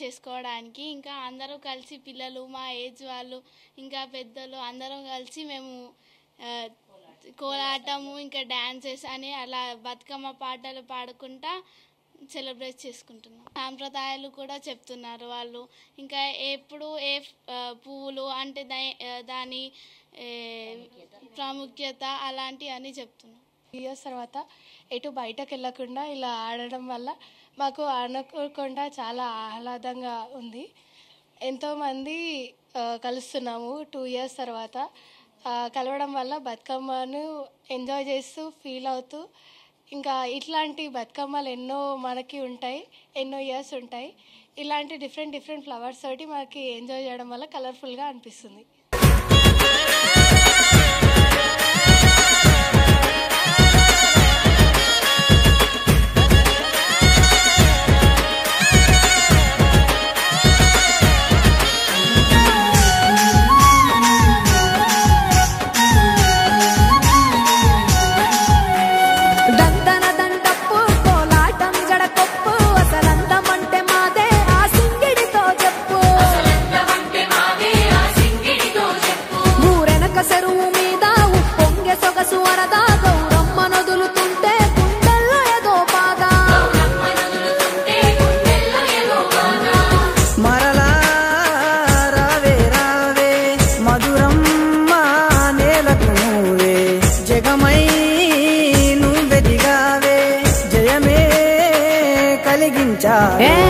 చేసుకోవడానికి. ఇంకా అందరూ కలిసి పిల్లలు, మా ఏజ్ వాళ్ళు, ఇంకా పెద్దలు అందరం కలిసి మేము కోలాటము ఇంకా డాన్సెస్ అని అలా బతుకమ్మ పాటలు పాడుకుంటా సెలబ్రేట్ చేసుకుంటున్నాం. సాంప్రదాయాలు కూడా చెప్తున్నారు వాళ్ళు. ఇంకా ఎప్పుడు ఏ పువ్వులు అంటే దాని ప్రాముఖ్యత అలాంటివన్నీ చెప్తున్నాం. 3 years తర్వాత ఎటు బయటకు వెళ్ళకుండా ఇలా ఆడడం వల్ల మాకు అనుకోకుండా చాలా ఆహ్లాదంగా ఉంది. ఎంతోమంది కలుస్తున్నాము 2 years తర్వాత. కలవడం వల్ల బతుకమ్మను ఎంజాయ్ చేస్తూ ఫీల్ అవుతూ ఇంకా ఇట్లాంటి బతుకమ్మలు ఎన్నో మనకి ఉంటాయి, ఎన్నో ఇయర్స్ ఉంటాయి. ఇలాంటి డిఫరెంట్ ఫ్లవర్స్ తోటి మనకి ఎంజాయ్ చేయడం వల్ల కలర్ఫుల్గా అనిపిస్తుంది. Yeah.